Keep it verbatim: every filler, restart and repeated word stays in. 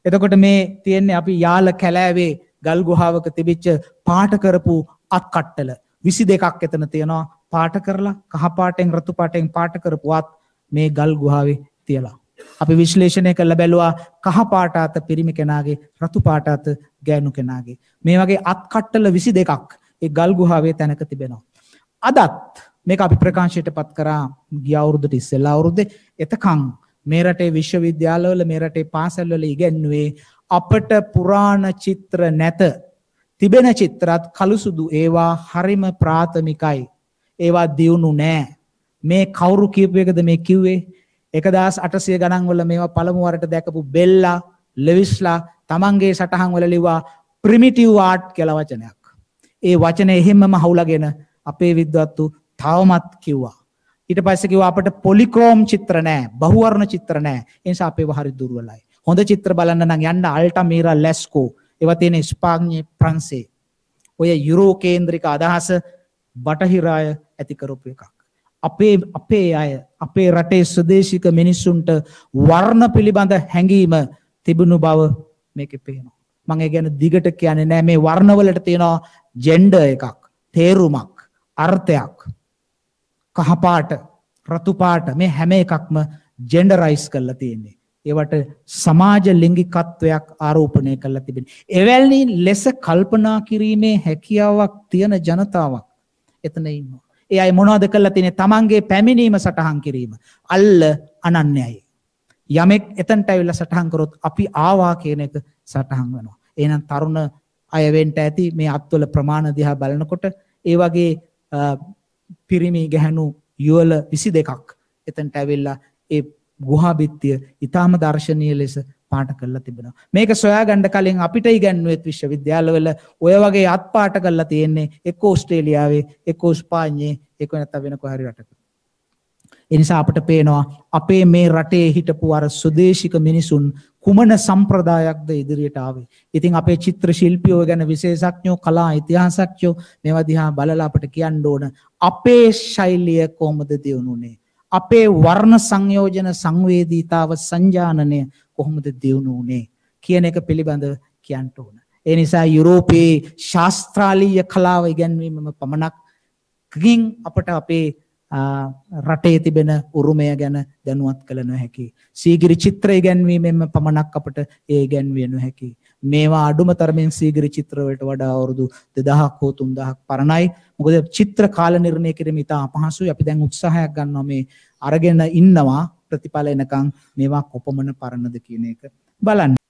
එතකොට මේ තියෙන්නේ අපි යාල කැලෑවේ ගල් ගුහාවක තිබිච්ච පාට කරපු අත් කට්ටල විසි දෙකක් එතන තියෙනවා පාට කරලා කහ පාටෙන් රතු පාටෙන් පාට කරපු අත් මේ ගල් ගුහාවේ තියලා. අපි විශ්ලේෂණය කරලා බැලුවා කහ පාට අත පිරිමි කෙනාගේ රතු පාට අත ගෑනු කෙනාගේ. මේ වගේ අත් කට්ටල විසි දෙකක් ඒ ගල් ගුහාවේ තැනක තිබෙනවා. අදත් මේක අපි ප්‍රකාශයට පත් කරා ගිය අවුරුද්දට ඉස්සෙල්ලා අවුරුද්දේ එතකන් මේ රටේ විශ්වවිද්‍යාලවල මේ රටේ පාසල්වල ඉගෙනුවේ අපට පුරාණ චිත්‍ර නැත. තිබෙන චිත්‍රات කළු සුදු ඒවා හරිම ප්‍රාථමිකයි. ඒවා දියුණු නෑ. මේ කවුරු කියපු එකද මේ කිව්වේ? එකදාස් අටසිය ගණන් වල මේවා පළමු වරට දැකපු බෙල්ලා ලෙවිස්ලා තමන්ගේ සටහන් වල ලිව්වා ප්‍රිමිටිව් ආර්ට් කියලා වචනයක්. ඒ වචනේ එහෙම්මම හවුලගෙන අපේ විද්වත්තු තවමත් කිව්වා. ඊට පස්සේ කිව්වා අපිට පොලික්‍රෝම් චිත්‍ර නෑ, බහුවර්ණ චිත්‍ර නෑ. ඒ නිසා අපේව හරි දුර්වලයි. හොඳ චිත්‍ර බලන්න නම් යන්න අල්ටමීරා ලැස්කෝ. ඒවා තියෙන ස්පාඤ්ඤේ ප්‍රංශේ. ඔය යුරෝ කේන්ද්‍රික අදහස බටහිර අය ඇති කරපු එකක්. අපේ අපේ අය අපේ රටේ ස්වදේශික මිනිස්සුන්ට වර්ණ පිළිබඳ හැඟීම තිබුණු බව මේකේ පේනවා. මම ඒ ගැන දිගට කියන්නේ නෑ. මේ වර්ණ වලට තියෙනවා ජෙන්ඩර් එකක්, තේරුමක්, අර්ථයක්. කහ පාට, රතු පාට මේ හැම එකක්ම ජෙන්ඩරයිස් කරලා තියෙන්නේ. ඒවට සමාජ ලිංගිකත්වයක් ආරෝපණය කරලා තිබෙනවා. එවැනි ලෙස කල්පනා කිරීමේ හැකියාවක් තියෙන ජනතාවක් එතන ඉන්නවා. ඒ අය මොනවද කරලා තියෙන්නේ? තමන්ගේ පැමිණීම සටහන් කිරීම. අල්ල අනන්‍යයි. යමෙක් එතනට ඇවිල්ලා සටහන් කරොත් අපි ආවා කියන එක සටහන් වෙනවා. එහෙනම් තරුණ අය වෙන්න ඇති මේ අත්වල ප්‍රමාණ දිහා බලනකොට ඒ වගේ පිරිමි ගැහණු යුවල විසි දෙකක් එතනට ඇවිල්ලා ඒ ගුහා බිත්තිය ඊටාම දර්ශනීය ලෙස පාට කරලා තිබෙනවා. මේක සොයා ගන්න කලින් අපිට ඉගැන්වුවෙත් විශ්වවිද්‍යාලවල ඔය වගේ අත් පාට කරලා තියෙන්නේ එක්ක ඕස්ට්‍රේලියාවේ, එක්ක ස්පාඤ්ඤේ, එක්ක නැත්නම් වෙන කොහරි රටක. ඒ නිසා අපිට පේනවා අපේ මේ රටේ හිටපු අර ස්වදේශික මිනිසුන් කුමන සම්ප්‍රදායක්ද ඉදිරියට ආවේ. ඉතින් අපේ චිත්‍ර ශිල්පියෝ ගැන විශේෂඥයෝ, කලා ඉතිහාසඥයෝ මේවා දිහා බලලා අපිට කියන්න ඕන අපේ ශෛලිය කොහොමද දියුණුනේ? අපේ වර්ණ සංයෝජන සංවේදීතාව සංජානනය කොහොමද දියුණු වුනේ කියන එක පිළිබඳව කියන්න ඕන. ඒ නිසා යුරෝපයේ ශාස්ත්‍රාලීය කලාව ඉගැන්වීමම පමණක්කින් අපට අපේ රටේ තිබෙන උරුමය ගැන දැනුවත් කළ නොහැකි. සීගිරි චිත්‍ර ඉගැන්වීමෙන්ම පමණක් අපට ඒ ඉගැන්විය නොහැකි. මේවා අඩුම තරමින් සීගිරි චිත්‍ර වලට වඩා අවුරුදු දෙදහසක් හෝ තුන්දහසක් පරණයි. මොකද චිත්‍ර කාල නිර්ණය කිරීම ඉතා අපහසුයි. අපි දැන් උත්සාහයක් ගන්නවා මේ අරගෙන ඉන්නවා ප්‍රතිඵල එනකන් මේවා කොපමණ පරණද කියන එක බලන්න.